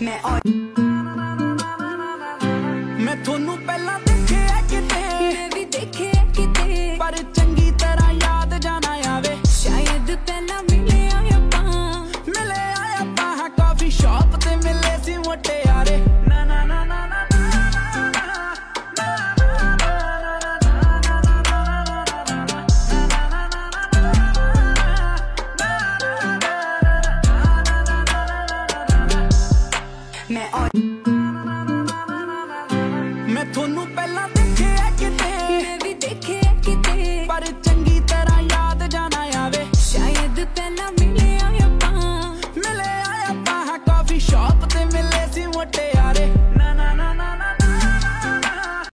मैं थोनू पहला देखे किते मैं भी देखे किते पर चंगी तरह याद जाना आवे शायद पहला मिले आया पा कॉफी शॉप ते मिले सी मोटे यारे ना ना ना ना ना मैं थोनू पहला देखे किते मैं भी देखे किते पर चंगी तरह याद जाना आवे शायद पहला मिले आया पा कॉफी शॉप